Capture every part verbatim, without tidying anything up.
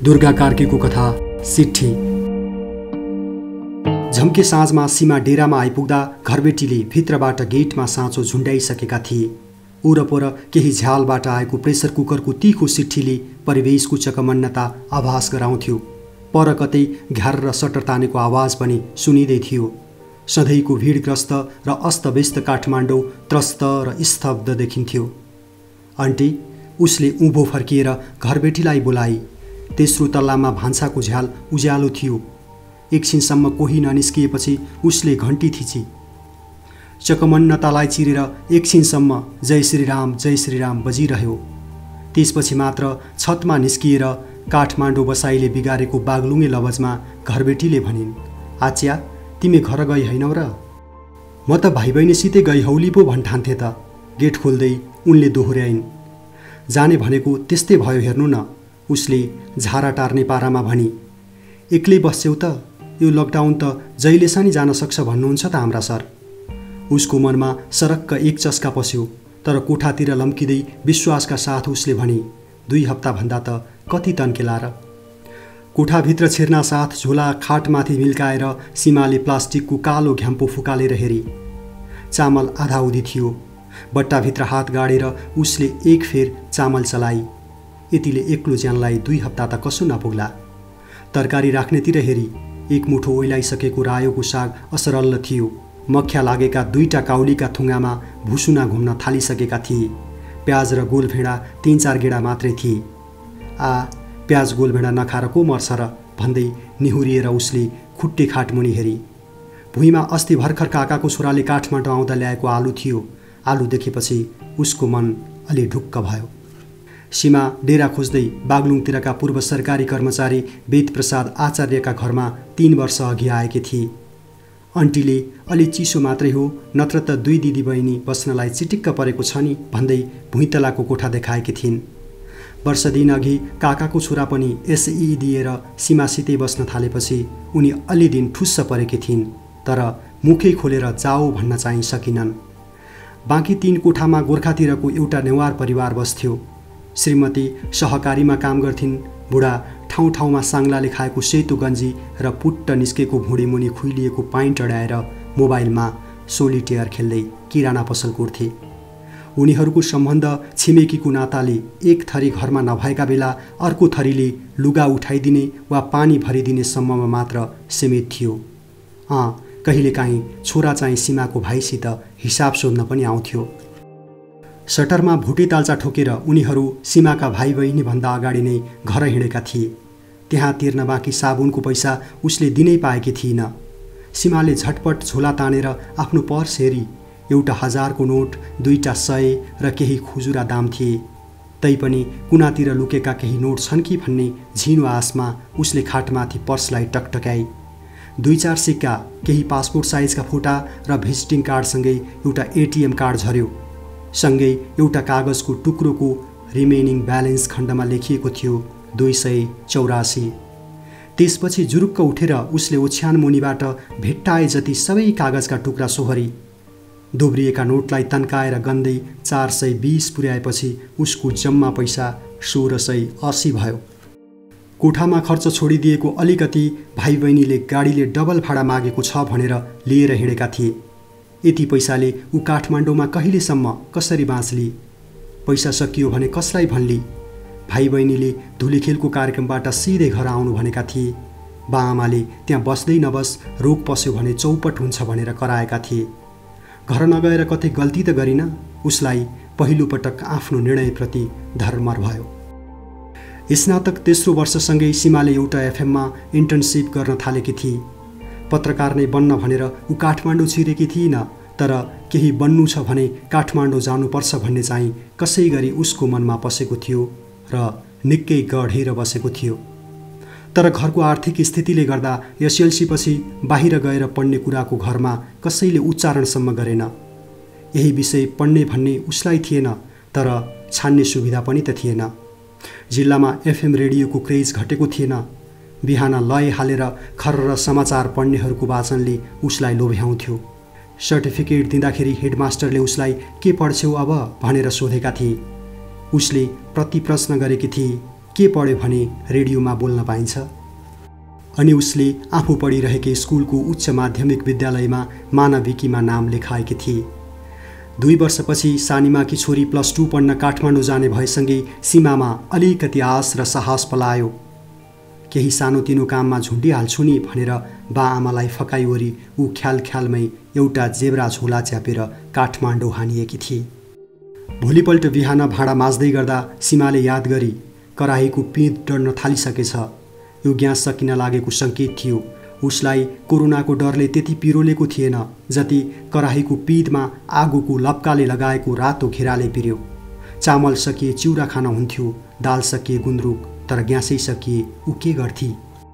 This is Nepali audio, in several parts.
दुर्गा कार्कीको कथा सिट्ठी। झम्के साँझमा सीमा डेरामा आइपुग्दा घरबेटीले भित्रबाट गेटमा साँचो झुन्ड्याइसकेका थिए। ओरपर केही झ्यालबाट आएको प्रेसर कुकरको तीखो सिट्ठीले परिवेशको चकमन्नता आभास गराउँथ्यो। पर कतै घ्यार र सटर तानेको आवाज पनि सुनिँदै थियो। सधैँको भिडग्रस्त र अस्तव्यस्त काठमाडौँ त्रस्त र स्तब्ध देखिन्थ्यो। आन्टी, उसले उँभो फर्किएर घरबेटीलाई बोलाई। तेस्रो तल्लामा भान्साको झ्याल उज्यालो थियो। एकछिनसम्म कोही ननिस्किएपछि उसले घन्टी थिची। चकमन्नतालाई चिरेर एकछिनसम्म जय श्रीराम जय श्रीराम बजिरह्यो। त्यसपछि मात्र छतमा निस्किएर काठमाडौँ बसाईले बिगारेको बागलुङे लवजमा घरबेटीले भनिन्, आच्या, तिमी घर गई हैनौ र? म त भाइ बहिनीसितै गई हौली पो भन्ठान्थे त। गेट खोल्दै उनले दोहोर्याइन्। जाने भनेको त्यस्तै भयो हेर्नु न, उसले झारा टार्ने पारामा भनी। एक्लै बस्छौ त? यो लकडाउन त जहिले सानी जान सक्छ भन्नुहुन्छ त हाम्रा सर। उसको मनमा सरक्क एक चस्का पस्यो, तर कोठातिर लम्किँदै विश्वासका साथ उसले भनी, दुई हप्ताभन्दा त कति तन्केला र? कोठाभित्र छिर्ना साथ झोला खाटमाथि मिल्काएर सीमाले प्लास्टिकको कालो घ्याम्पो फुकालेर हेरी। चामल आधा उधी थियो। बट्टाभित्र हात गाडेर उसले एक फेर चामल चलाई। यतिले एक्लो ज्यानलाई दुई हप्ता त कसो नपुग्ला। तरकारी राख्नेतिर हेरी। एक मुठो ओइलाइसकेको रायोको साग असरल्ल थियो। मख्या लागेका दुईटा काउलीका थुङ्गामा भुसुना घुम्न थालिसकेका थिए। प्याज र गोलभेडा तीन चार गेडा मात्रै थिए। आ, प्याज गोलभेडा नखाएर को मर्छ र भन्दै निहुरिएर उसले खुट्टे खाटमुनि हेरी। भुइँमा अस्ति भर्खर काकाको छोराले काठमाडौँ आउँदा ल्याएको आलु थियो। आलु देखेपछि उसको मन अलि ढुक्क भयो। सीमा डेरा खोज्दै बागलुङतिरका पूर्व सरकारी कर्मचारी वेदप्रसाद आचार्यका घरमा तीन वर्ष अघि आएकी थिए। आन्टीले अलि चिसो मात्रै हो, नत्र त दुई दिदी बहिनी बस्नलाई चिटिक्क परेको छ नि भन्दै भुइँतलाको कोठा देखाएकी थिइन्। वर्ष दिन अघि काकाको छोरा पनि एसई दिएर सीमासितै बस्न थालेपछि उनी अलि दिन ठुस्स परेकी थिइन्, तर मुखै खोलेर जाऊ भन्न चाहिँ सकिनन्। बाँकी तीन कोठामा गोर्खातिरको एउटा नेवार परिवार बस्थ्यो। श्रीमती सहकारीमा काम गर्थिन्। बुढा ठाउँ ठाउँमा साङ्लाले खाएको सेतो गन्जी र पुट्ट निस्केको भुँडीमुनि खुइलिएको पाइन्ट अडाएर मोबाइलमा सोलिटेयर खेल्दै किराना पसल कुर्थे। उनीहरूको सम्बन्ध छिमेकीको नाताले एक थरी घरमा नभएका बेला अर्को थरीले लुगा उठाइदिने वा पानी भरिदिने सम्ममा मात्र सीमित थियो। अँ, कहिलेकाहीँ छोरा चाहिँ सीमाको भाइसित हिसाब सोध्न पनि आउँथ्यो। सटरमा भुटी ताल्चा ठोकेर उनीहरू सीमाका भाइ बहिनीभन्दा अगाडि नै घर हिँडेका थिए। त्यहाँ तिर्न बाँकी साबुनको पैसा उसले दिनै पाएकी थिइन। सीमाले झटपट झोला तानेर आफ्नो पर्स हेरी। एउटा हजारको नोट, दुईटा सय र केही खुजुरा दाम थिए। तैपनि कुनातिर लुकेका केही नोट छन् कि भन्ने झिनो आसमा उसले खाटमाथि पर्सलाई टकटकाई। दुई चार सिक्का, केही पासपोर्ट साइजका फोटा र भिजिटिङ कार्डसँगै एउटा एटिएम कार्ड झर्यो। सँगै एउटा कागजको टुक्रोको रिमेनिङ ब्यालेन्स खण्डमा लेखिएको थियो दुई सय चौरासी। त्यसपछि जुरुक्क उठेर उसले ओछ्यान मुनिबाट भेट्टाए जति सबै कागजका टुक्रा सोहरी। दोब्रिएका नोटलाई तन्काएर गन्दै चार सय बिस पुर्याएपछि उसको जम्मा पैसा सोह्र सय असी भयो। कोठामा खर्च छोडिदिएको अलिकति भाइ बहिनीले गाडीले डबल भाडा मागेको छ भनेर लिएर हिँडेका थिए। यति पैसाले ऊ काठमाडौँमा कहिलेसम्म कसरी बाँच्ली? पैसा सकियो भने कसलाई भन्ली? भाइ बहिनीले धुलीखेलको कार्यक्रमबाट सिधै घर आउनु भनेका थिए। बाआमाले त्यहाँ बस्दै नबस, रोग पस्यो भने चौपट हुन्छ भनेर कराएका थिए। घर नगएर कतै गल्ती त गरिन? उसलाई पहिलोपटक आफ्नो निर्णयप्रति धर्मर भयो। स्नातक तेस्रो वर्षसँगै सीमाले एउटा एफएममा इन्टर्नसिप गर्न थालेकी थिए। पत्रकार नै बन्न भनेर ऊ काठमाडौँ छिरेकी थिइन, तर केही बन्नु छ भने काठमाडौँ जानुपर्छ भन्ने चाहिँ कसै गरी उसको मनमा पसेको थियो र निकै गढेर बसेको थियो। तर घरको आर्थिक स्थितिले गर्दा एसएलसीपछि बाहिर गएर पढ्ने कुराको घरमा कसैले उच्चारणसम्म गरेन। यही विषय पढ्ने भन्ने उसलाई थिएन, तर छान्ने सुविधा पनि त थिएन। जिल्लामा एफएम रेडियोको क्रेज घटेको थिएन। बिहान लय हालेर खर्र समाचार पढ्नेहरूको वाचनले उसलाई लोभ्याउँथ्यो। सर्टिफिकेट दिँदाखेरि हेडमास्टरले उसलाई के पढ्छौ अब भनेर सोधेका थिए। उसले प्रति प्रश्न गरेकी थिए, के पढ्यो भने रेडियोमा बोल्न पाइन्छ। अनि उसले आफू पढिरहेकै स्कुलको उच्च माध्यमिक विद्यालयमा मानविकीमा नाम लेखाएकी थिए। दुई वर्षपछि सानीमाकी छोरी प्लस टू पढ्न काठमाडौँ जाने भएसँगै सीमामा अलिकति आश र साहस पलायो। केही सानोतिनो काममा झुन्डिहाल्छु नि भनेर बा आमालाई फकाइवरी ऊ ख्याल ख्यालमै एउटा जेब्रा झोला च्यापेर काठमाडौँ हानिएकी थिए। भोलिपल्ट बिहान भाँडा माझ्दै गर्दा सीमाले याद गरी कराहीको पिँध डढ्न थालिसकेछ। यो ग्यास सकिन लागेको सङ्केत थियो। उसलाई कोरोनाको डरले त्यति पिरोलेको थिएन जति कराहीको पिँधमा आगोको लप्काले लगाएको रातो घेराले पिर्यो। चामल सकिए चिउरा खान हुन्थ्यो, दाल सकिए गुन्द्रुक, तर ग्यासै सकिए ऊ के गर्थी।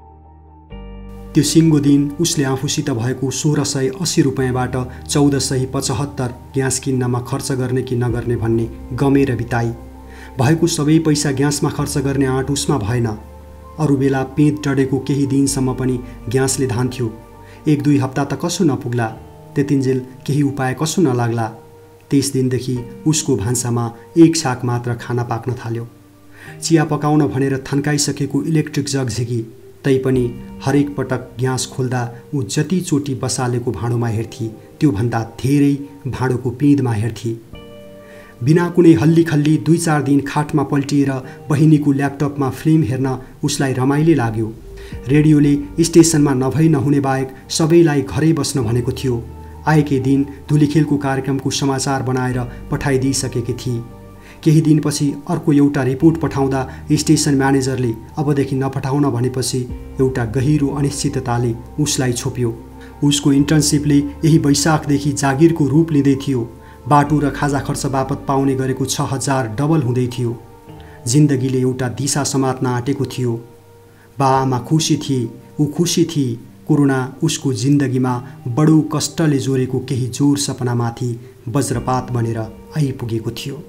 त्यो सिङ्गो दिन उसले आफूसित भएको सोह्र सय अस्सी रुपियाँबाट चौध सय पचहत्तर ग्यास किन्नमा खर्च गर्ने कि नगर्ने भन्ने गमेर बिताई। भएको सबै पैसा ग्यासमा खर्च गर्ने आँट उसमा भएन। अरू बेला पेट डढेको केही दिनसम्म पनि ग्यासले धान्थ्यो। एक दुई हप्ता त कसो नपुग्ला, त्यतिन्जेल केही उपाय कसो नलाग्ला। त्यस दिनदेखि उसको भान्सामा एक छाक मात्र खाना पाक्न थाल्यो। चिया पकाउन भनेर थन्काइसकेको इलेक्ट्रिक जग झिकी, तैपनि हरेक पटक ग्यास खोल्दा ऊ जतिचोटि बसालेको भाँडोमा हेर्थी त्योभन्दा धेरै भाँडोको पिँधमा हेर्थी। बिना कुनै हल्ली खल्ली दुई चार दिन खाटमा पल्टिएर बहिनीको ल्यापटपमा फिल्म हेर्न उसलाई रमाइलो लाग्यो। रेडियोले स्टेसनमा नभई नहुने बाहेक सबैलाई घरै बस्न भनेको थियो। आएकै दिन धुलीखेलको कार्यक्रमको समाचार बनाएर पठाइदिइसकेकी थिए। केही दिनपछि अर्को एउटा रिपोर्ट पठाउँदा स्टेसन म्यानेजरले अबदेखि नपठाउन भनेपछि एउटा गहिरो अनिश्चितताले उसलाई छोप्यो। उसको इन्टर्नसिपले यही वैशाखदेखि जागिरको रूप लिँदै थियो। बाटो र खाजा खर्च बापत पाउने गरेको छ हजार डबल हुँदै थियो। जिन्दगीले एउटा दिशा समात्न आँटेको थियो। बा आमा खुसी थिए, ऊ खुसी थिए। कोरोना उसको जिन्दगीमा बडो कष्टले जोरेको केही जोर सपनामाथि वज्रपात बनेर आइपुगेको थियो।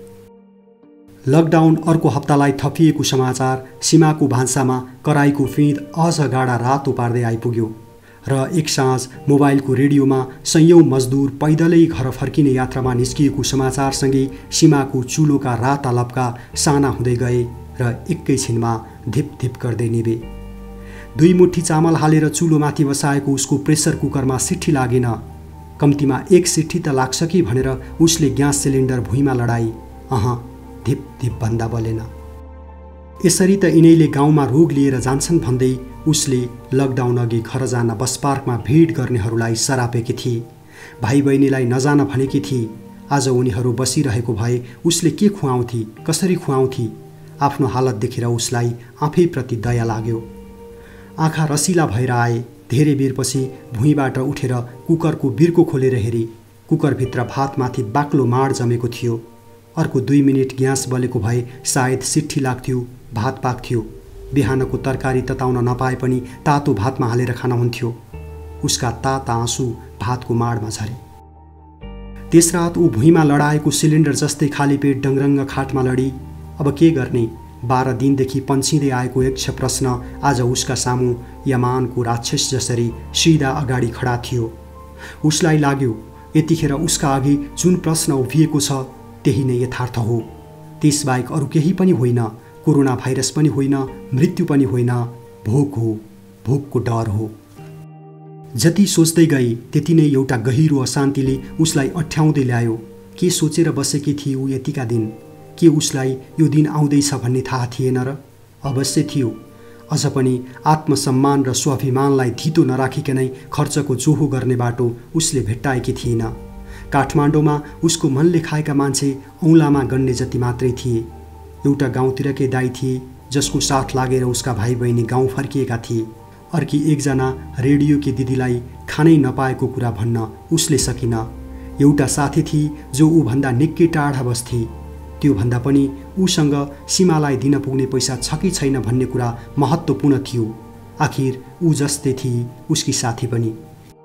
लकडाउन अर्को हप्तालाई थपिएको समाचार सीमाको भान्सामा कराईको फिँध अझ गाडा रातो पार्दै आइपुग्यो र एक साँझ मोबाइलको रेडियोमा सयौं मजदुर पैदलै घर फर्किने यात्रामा निस्किएको समाचारसँगै सीमाको चुलोका राता लप्का साना हुँदै गए र एकैछिनमा धिप धिप गर्दै निभे। दुई मुठी चामल हालेर चुलोमाथि बसाएको उसको प्रेसर कुकरमा सिट्ठी लागेन। कम्तीमा एक सिट्ठी त लाग्छ कि भनेर उसले ग्यास सिलिन्डर भुइँमा लडाई। अह, धिप धिप भन्दा बलेन। यसरी त यिनैले गाउँमा रोग लिएर जान्छन् भन्दै उसले लकडाउन अघि घर जान बस पार्कमा भिड गर्नेहरूलाई सरापेकी थिए। भाइ बहिनीलाई नजान भनेकी थिए। आज उनीहरू बसिरहेको भए उसले के खुवाउँथे, कसरी खुवाउँथे? आफ्नो हालत देखेर उसलाई आफैप्रति दया लाग्यो। आँखा रसिला भएर आए। धेरै बेरपछि भुइँबाट उठेर कुकरको बिर्को खोलेर हेरी। कुकरभित्र भातमाथि बाक्लो माड जमेको थियो। अर्को दुई मिनट ग्यास बलेको भए सायद सिट्ठी लाग्थ्यो, भात पाक्थ्यो। बिहानको तरकारी तताउन नपाए पनि तातो भातमा हालेर खान हुन्थ्यो। उसका ताता आँसु भातको माडमा झरे। त्यस रात ऊ भुइँमा लडाएको सिलिन्डर जस्तै खाली पेट डङरङ्ग खाटमा लडी। अब के गर्ने? बाह्र दिनदेखि पन्सिँदै आएको यक्ष प्रश्न आज उसका सामु यमानको राक्षस जसरी सिधा अगाडि खडा थियो। उसलाई लाग्यो यतिखेर उसका अघि जुन प्रश्न उभिएको छ त्यही नै यथार्थ हो। त्यसबाहेक अरू केही पनि होइन। कोरोना भाइरस पनि होइन, मृत्यु पनि होइन, भोक हो, भोकको डर हो। जति सोच्दै गए त्यति नै एउटा गहिरो अशान्तिले उसलाई अठ्याउँदै ल्यायो। के सोचेर बसेकी थिए ऊ यतिका दिन? के उसलाई यो दिन आउँदैछ भन्ने थाहा थिएन र? अवश्य थियो। अझ पनि आत्मसम्मान र स्वाभिमानलाई धितो नराखिकनै खर्चको जोहो गर्ने बाटो उसले भेट्टाएकी थिएन। काठमाडौँमा उसको मनले खाएका मान्छे औँलामा गन्ने जति मात्रै थिए। एउटा गाउँतिरकै दाइ थिए जसको साथ लागेर उसका भाइ बहिनी गाउँ फर्किएका थिए। अर्की एकजना रेडियोकी दिदीलाई खानै नपाएको कुरा भन्न उसले सकिन। एउटा साथी थिए जो ऊभन्दा निकै टाढा बस्थे। त्योभन्दा पनि उसँग सीमालाई दिन पुग्ने पैसा छ कि छैन भन्ने कुरा महत्त्वपूर्ण थियो। आखिर ऊ जस्तै थिए उसकी साथी पनि।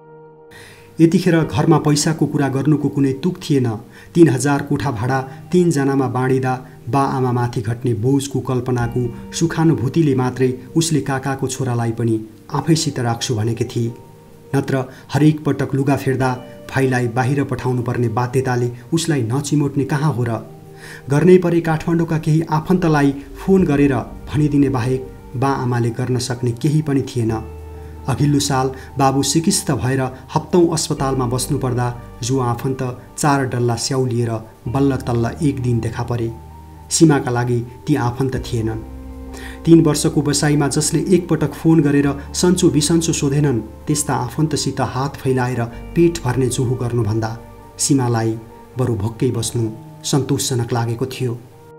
यतिखेर घरमा पैसाको कुरा गर्नुको कुनै तुक थिएन। तीन हजार कोठा भाडा तीनजनामा बाँडिँदा बा आमामाथि घट्ने बोझको कल्पनाको सुखानुभूतिले मात्रै उसले काकाको छोरालाई पनि आफैसित राख्छु भनेकी थिए। नत्र हरेक पटक लुगा फेर्दा भाइलाई बाहिर पठाउनु पर्ने बाध्यताले उसलाई नचिमोट्ने कहाँ हो र? गर्नै परे काठमाडौँका केही आफन्तलाई फोन गरेर भनिदिने बाहेक बा आमाले गर्न सक्ने केही पनि थिएन। अघिल्लो साल बाबु सिकिस्त भएर हप्तौँ अस्पतालमा बस्नुपर्दा जो आफन्त चार डल्ला स्याउ लिएर बल्ल तल्ल एक दिन देखा परे। सीमाका लागि ती आफन्त थिएनन्। तीन वर्षको बसाइमा जसले एकपटक फोन गरेर सन्चो बिसन्चो सोधेनन्, त्यस्ता आफन्तसित हात फैलाएर पेट भर्ने जोहो गर्नुभन्दा सीमालाई बरु भोक्कै बस्नु सन्तोषजनक लागेको थियो।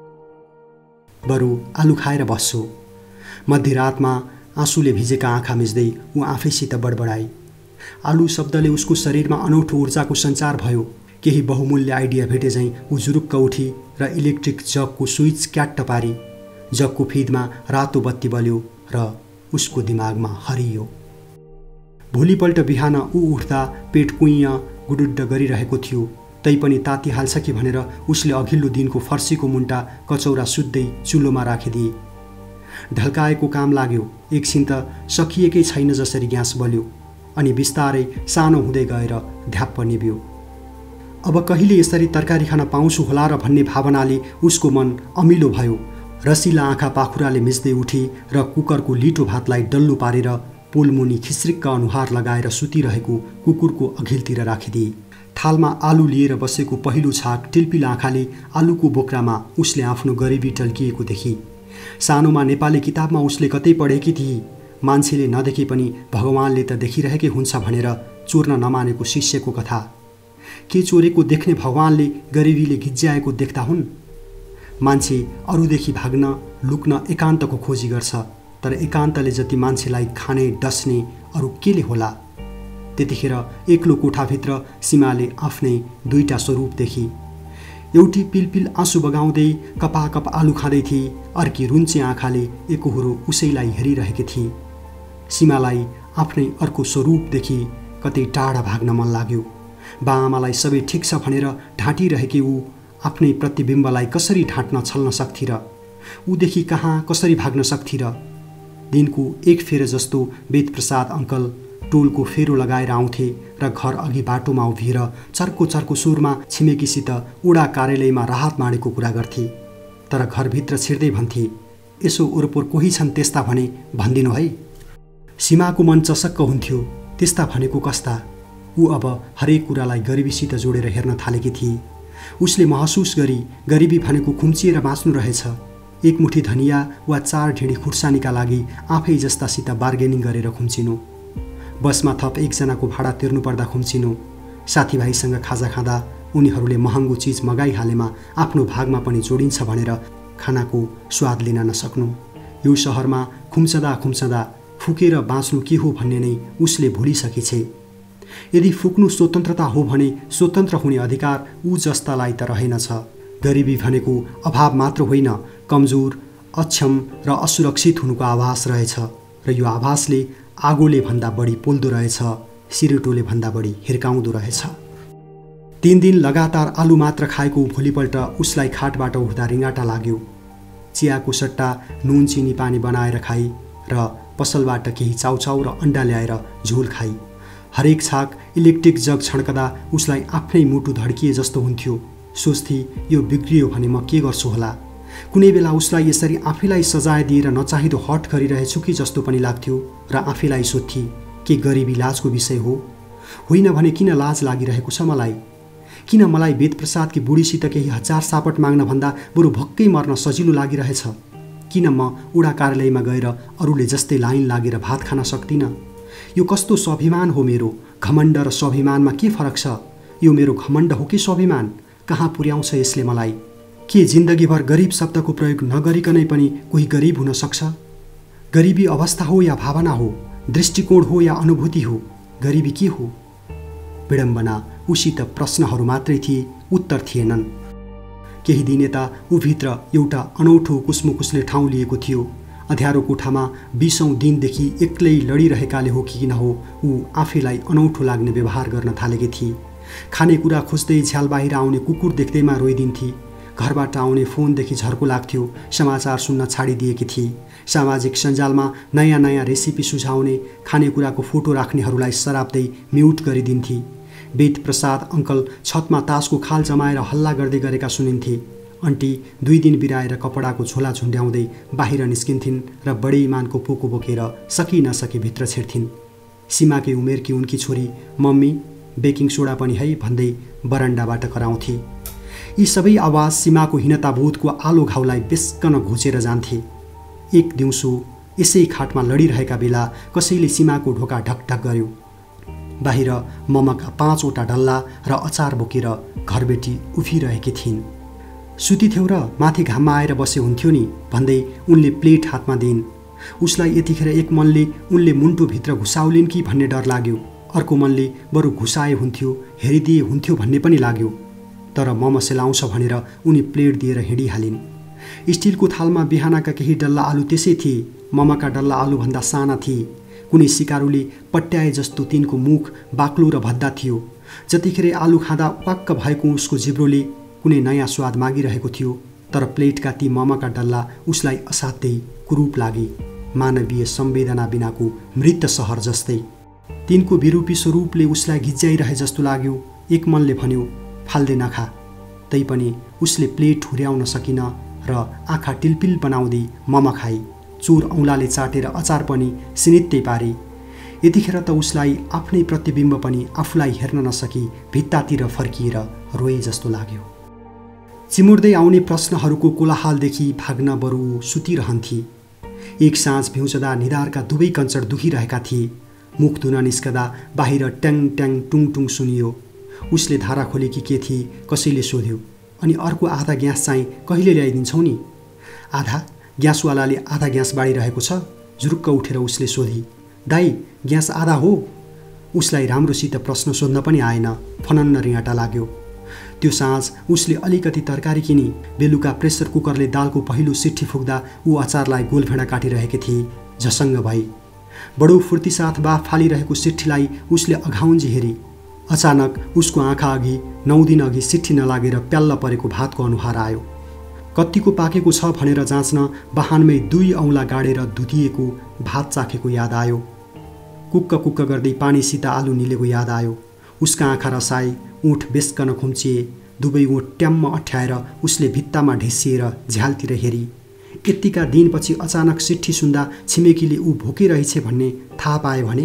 बरु आलु खाएर बस्छु। मध्यरातमा आँसुले भिजेका आँखा मिच्दै ऊ आफैसित बडबडाई। आलु शब्दले उसको शरीरमा अनौठो ऊर्जाको सञ्चार भयो। केही बहुमूल्य आइडिया भेटे झैँ ऊ जुरुक्क उठी र इलेक्ट्रिक जगको स्विच क्याट्ट पारी। जगको फिदमा रातो बत्ती बल्यो र उसको दिमागमा हरियो। भोलिपल्ट बिहान ऊ उठ्दा पेट कुइँ गुडुड्ड गरिरहेको थियो। तैपनि तातिहाल्छ कि भनेर उसले अघिल्लो दिनको फर्सीको मुन्टा कचौरा सुत्दै चुलोमा राखिदिए। ढल्काएको काम लाग्यो। एकछिन त सकिएकै छैन जसरी ग्यास बल्यो अनि बिस्तारै सानो हुँदै गएर ध्याप्प निभ्यो। अब कहिले यसरी तरकारी खान पाउँछु होला र भन्ने भावनाले उसको मन अमिलो भयो। रसिला आँखा पाखुराले मिच्दै उठी र कुकरको लिटो भातलाई डल्लो पारेर पोलमुनि खिस्रिक्क अनुहार लगाएर सुतिरहेको कुकुरको अघिल्तिर राखिदिए। थालमा आलु लिएर बसेको पहिलो छाक टिल्पिल आँखाले आलुको बोक्रामा उसले आफ्नो गरिबी टल्किएको देखी। सानोमा नेपाली किताबमा उसले कतै पढेकी थिए, मान्छेले नदेखे पनि भगवानले त देखिरहेकै हुन्छ भनेर चोर्न नमानेको शिष्यको कथा। के चोरेको देख्ने भगवानले गरिबीले गिज्याएको देख्दा हुन्? मान्छे अरूदेखि भाग्न लुक्न एकान्तको खोजी गर्छ, तर एकान्तले जति मान्छेलाई खाने डस्ने अरू केले होला? त्यतिखेर एक्लो कोठाभित्र सीमाले आफ्नै दुईटा स्वरूप देखी। एउटी पिलपिल आँसु बगाउँदै कपाकप आलु खाँदै थिए, अर्की रुन्चे आँखाले एकहोरो उसैलाई हेरिरहेकी थिए। सीमालाई आफ्नै अर्को स्वरूपदेखि कतै टाढा भाग्न मन लाग्यो। बाआमालाई सबै ठिक छ भनेर ढाँटिरहेकी ऊ आफ्नै प्रतिबिम्बलाई कसरी ढाँट्न छल्न सक्थी र? ऊदेखि कहाँ कसरी भाग्न सक्थी र? दिनको एक फेर जस्तो वेदप्रसाद अङ्कल टोलको फेरो लगाएर आउँथे र घर अघि बाटोमा उभिएर चर्को चर्को सुरमा छिमेकीसित उडा कार्यालयमा राहत माडेको कुरा गर्थे। तर घरभित्र छिर्दै भन्थे, यसो ओरपोर कोही छन् त्यस्ता भने भनिदिनु है। सीमाको मन चसक्क हुन्थ्यो, त्यस्ता भनेको कस्ता? ऊ अब हरेक कुरालाई गरिबीसित जोडेर हेर्न थालेकी थिए। उसले महसुस गरी गरिबी भनेको खुम्चिएर बाँच्नु रहेछ। एक मुठी धनिया वा चार ढिँडी खुर्सानीका लागि आफै जस्तासित बार्गेनिङ गरेर खुम्चिनु, बसमा थप एकजनाको भाडा तिर्नुपर्दा खुम्चिनु, साथीभाइसँग खाजा खाँदा उनीहरूले महँगो चिज मगाइहालेमा आफ्नो भागमा पनि जोडिन्छ भनेर खानाको स्वाद लिन नसक्नु। यो सहरमा खुम्चदा खुम्चदा फुकेर बाँच्नु के हो भन्ने नै उसले भुलिसकेछे। यदि फुक्नु स्वतन्त्रता हो भने स्वतन्त्र हुने अधिकार ऊ जस्तालाई त रहेनछ। गरिबी भनेको अभाव मात्र होइन, कमजोर, अक्षम र असुरक्षित हुनुको आभास रहेछ र यो आभासले आगोले भन्दा बढी पोल्दो रहेछ, सिरेटोले भन्दा बढी हिर्काउँदो रहेछ। तीन दिन लगातार आलु मात्र खाएको भोलिपल्ट उसलाई खाटबाट उठ्दा रिङ्गाटा लाग्यो। चियाको सट्टा नुन चिनी पानी बनाएर खाई र पसलबाट केही चाउचाउ र अन्डा ल्याएर झोल खाई। हरेक छाक इलेक्ट्रिक जग छड्कदा उसलाई आफ्नै मुटु धड्किए जस्तो हुन्थ्यो। सोच्थे, यो बिग्रियो भने म के गर्छु होला? कुनै बेला उसलाई यसरी आफैलाई सजाय दिएर नचाहिँदो हट गरिरहेछु कि जस्तो पनि लाग्थ्यो र आफैलाई सोध्थे, के गरिबी लाजको विषय हो? होइन भने किन लाज लागिरहेको छ मलाई? किन मलाई वेदप्रसादकी बुढीसित केही हजार सापट माग्न भन्दा बरु भक्कै मर्न सजिलो लागिरहेछ? किन म उडा कार्यालयमा गएर अरूले जस्तै लाइन लागेर भात खान सक्दिनँ? यो कस्तो स्वाभिमान हो मेरो? घमण्ड र स्वाभिमानमा के फरक छ? यो मेरो घमण्ड हो कि स्वाभिमान? कहाँ पुर्याउँछ यसले मलाई? के जिन्दगीभर गरिब शब्दको प्रयोग नगरिकनै पनि कोही गरिब हुन सक्छ? गरिबी अवस्था हो या भावना हो? दृष्टिकोण हो या अनुभूति हो? गरिबी के हो? विडम्बना उसित प्रश्नहरू मात्रै थिए, उत्तर थिएनन्। केही दिन यता ऊभित्र एउटा अनौठो कुसमुकुसले ठाउँ लिएको थियो। अँध्यारो कोठामा बीसौँ दिनदेखि एक्लै लडिरहेकाले हो कि किन हो, ऊ आफैलाई अनौठो लाग्ने व्यवहार गर्न थालेकी थिए। खानेकुरा खोज्दै झ्याल बाहिर आउने कुकुर देख्दैमा रोइदिन्थे। घरबाट आउने फोनदेखि झर्को लाग्थ्यो। समाचार सुन्न छाडिदिएकी थिए। सामाजिक सञ्जालमा नयाँ नयाँ रेसिपी सुझाउने, खानेकुराको फोटो राख्नेहरूलाई सराप्दै म्युट गरिदिन्थे। वेदप्रसाद अङ्कल छतमा तासको खाल जमाएर हल्ला गर्दै गरेका सुनिन्थे। आन्टी दुई दिन बिराएर कपडाको झोला झुन्ड्याउँदै बाहिर निस्किन्थिन् र बडे इमानको पोको बोकेर सकी नसकी भित्र छिर्थिन्। सीमाकै उमेरकी उनकी छोरी मम्मी बेकिङ सोडा पनि है भन्दै बरन्डाबाट कराउँथे। यी सबै आवाज सीमाको हीनताबोधको आलो घाउलाई बेस्कन घोचेर जान्थे। एक दिउँसो यसै खाटमा लडिरहेका बेला कसैले सीमाको ढोका ढकढक गर्यो। बाहिर ममका पाँचवटा डल्ला र अचार बोकेर घरबेटी उभिरहेकी थिइन्। सुतिथ्यौ र माथि घाममा आएर बसे हुन्थ्यो नि भन्दै उनले प्लेट हातमा दिइन्। उसलाई यतिखेर एक मनले उनले मुन्टोभित्र घुसाउलिन् कि भन्ने डर लाग्यो, अर्को मनले बरु घुसाए हुन्थ्यो, हेरिदिए हुन्थ्यो भन्ने पनि लाग्यो। तर मम सेलाउँछ भनेर उनी प्लेट दिएर हिँडिहालिन्। स्टिलको थालमा बिहानका केही डल्ला आलु त्यसै थिए। ममका डल्ला आलुभन्दा साना थिए। कुनै सिकारुले पट्याए जस्तो तिनको मुख बाक्लो र भद्दा थियो। जतिखेर आलु खाँदा वाक्क भएको उसको जिब्रोले कुनै नयाँ स्वाद मागिरहेको थियो। तर प्लेटका ती ममका डल्ला उसलाई असाध्यै कुरूप लागे, मानवीय संवेदना बिनाको मृत सहर जस्तै। तिनको विरूपी स्वरूपले उसलाई घिच्याइरहे जस्तो लाग्यो। एक मनले भन्यो फाल्दे नखा, तैपनि उसले प्लेट हुर्याउन सकिन र आँखा टिलपिल बनाउँदै मम खाए। चोर औँलाले चाटेर अचार पनि सिनित्तै पारे। यतिखेर त उसलाई आफ्नै प्रतिबिम्ब पनि आफूलाई हेर्न नसकी भित्तातिर फर्किएर रोए जस्तो लाग्यो। चिमुर्दै आउने प्रश्नहरूको कोलाहालदेखि भाग्न बरु सुतिरहन्थे। एक साँझ भिउँचदा निधारका दुवै कञ्चर दुखिरहेका थिए। मुख धुन निस्कदा बाहिर ट्याङ ट्याङ टुङ टुङ सुनियो। उसले धारा खोलेकी के थिए कसैले सोध्यो। अनि अर्को आधा ग्यास चाहिँ कहिले ल्याइदिन्छौ नि? आधा? ग्यासवालाले आधा ग्यास बाँडिरहेको छ? झुरुक्क उठेर उसले सोधी। दाई ग्यास आधा हो? उसलाई राम्रोसित प्रश्न सोध्न पनि आएन। फनन्न रिङाटा लाग्यो। त्यो साँझ उसले अलिकति तरकारी किनी। बेलुका प्रेसर कुकरले दालको पहिलो सिट्ठी फुक्दा ऊ अचारलाई गोलभेडा काटिरहेकी थिए। झसङ्ग भई बडो फुर्ती साथ बाफ फालिरहेको सिट्ठीलाई उसले अघाउन्जी हेरी। अचानक उसको आँखा अघि नौ दिन अघि सिट्ठी नलागेर प्याल्ल परेको भातको अनुहार आयो। कत्तिको पाकेको छ भनेर जाँच्न बहानमै दुई औँला गाडेर दुधिएको भात चाखेको याद आयो। कुक्क कुक्क गर्दै पानीसित आलु निलेको याद आयो। उसका आँखा रसाए, ऊँट बेस्कन खुम्चिए। दुवै ऊँट ट्याम्म अठ्याएर उसले भित्तामा ढेसिएर झ्यालतिर हेरी। यत्तिका दिनपछि अचानक सिट्ठी सुन्दा छिमेकीले ऊ भोकिरहेछ भन्ने थाहा पाए भने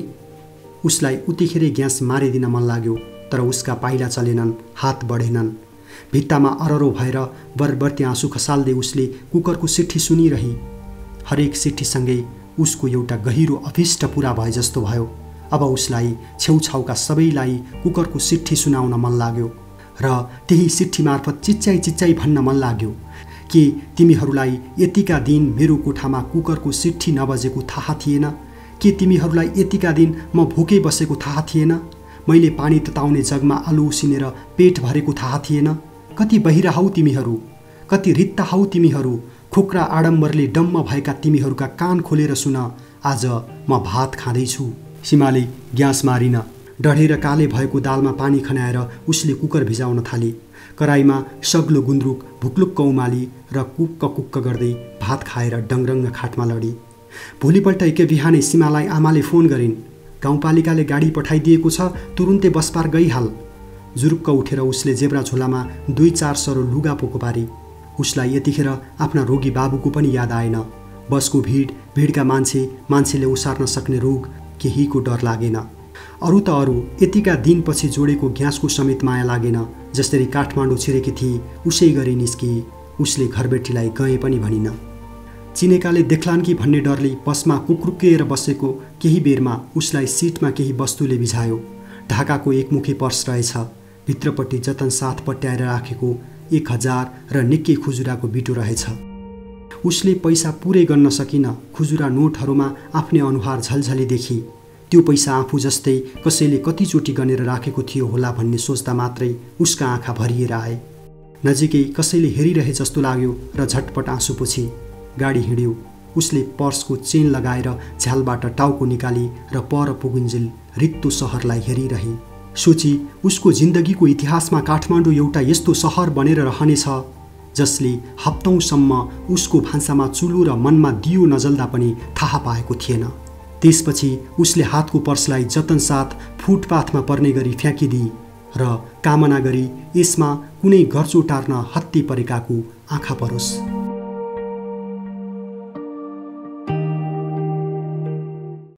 उसलाई उतिखेरै ग्यास मारिदिन मन लाग्यो। तर उसका पाइला चलेनन्, हात बढेनन्। भित्तामा अररो भएर बरबर्ती आँसु खसाल्दै उसले कुकरको सिट्ठी सुनिरही। हरेक सिट्ठीसँगै उसको एउटा गहिरो अभिष्ट पुरा भए जस्तो भयो। अब उसलाई छेउछाउका सबैलाई कुकरको सिट्ठी सुनाउन मन लाग्यो र त्यही सिट्ठी मार्फत चिच्चाइ चिच्चाइ भन्न मन लाग्यो। के तिमीहरूलाई यतिका दिन मेरो कोठामा कुकरको सिट्ठी नबजेको थाहा थिएन? के तिमीहरूलाई यतिका दिन म भोकै बसेको थाहा थिएन? मैले पानी तताउने जगमा आलु उसिनेर पेट भरेको थाहा थिएन? कति बहिरा हौ तिमीहरू, कति रित्ता हौ तिमीहरू। खोक्रा आडम्बरले डम्म भएका तिमीहरूका कान खोलेर सुन, आज म भात खाँदैछु। सीमाले ग्यास मारिन। डढेर काले भएको दालमा पानी खनाएर उसले कुकर भिजाउन थाली। कराईमा सग्लो गुन्द्रुक भुक्लुक्क उमाली र कुक्क कुक्क गर्दै भात खाएर डङरङ्ग खाटमा लडी। भोलिपल्ट एकै बिहानै सीमालाई आमाले फोन गरिन्। गाउँपालिकाले गाडी पठाइदिएको छ, तुरुन्तै बस पार गइहाल। जुरुक्क उठेर उसले जेब्रा झोलामा दुई चार सरो लुगा पोको पारी। उसलाई यतिखेर आफ्ना रोगी बाबुको पनि याद आएन। बसको भिड, भिडका मान्छे, मान्छेले उसार्न सक्ने रोग, केहीको डर लागेन। अरू त अरू यतिका दिनपछि जोडेको ग्यासको समेत माया लागेन। जसरी काठमाडौँ छिरेकी थिए उसै गरी निस्की। उसले घरबेटीलाई गए पनि भनिन। चिनेकाले देख्लान् कि भन्ने डरले बसमा कुक्रुक्किएर बसेको केही बेरमा उसलाई सिटमा केही वस्तुले बिझायो। ढाकाको एकमुखी पर्स रहेछ। भित्रपट्टि जतन साथ पट्याएर राखेको एक हजार र निकै खुजुराको बिटो रहेछ। उसले पैसा पुरै गर्न सकिन। खुजुरा नोटहरूमा आफ्नै अनुहार झलझली देखी। त्यो पैसा आफू जस्तै कसैले कतिचोटि गनेर राखेको थियो होला भन्ने सोच्दा मात्रै उसका आँखा भरिएर आए। नजिकै कसैले हेरिरहे जस्तो लाग्यो र झटपट आँसु पोछी। गाडी हिँड्यो। उसले पर्सको चेन लगाएर झ्यालबाट टाउको निकाली र पर पुगुन्जेल रित्तो सहरलाई हेरिरहे। सोची उसको जिन्दगीको इतिहासमा काठमाडौँ एउटा यस्तो सहर बनेर रहनेछ जसले हप्तौँसम्म उसको भान्सामा चुलो र मनमा दियो नजल्दा पनि थाहा पाएको थिएन। त्यसपछि उसले हातको पर्सलाई जतन साथ फुटपाथमा पर्ने गरी फ्याँकिदिए र कामना गरी यसमा कुनै गर्चो टार्न हत्ती परेकाको आँखा परोस्।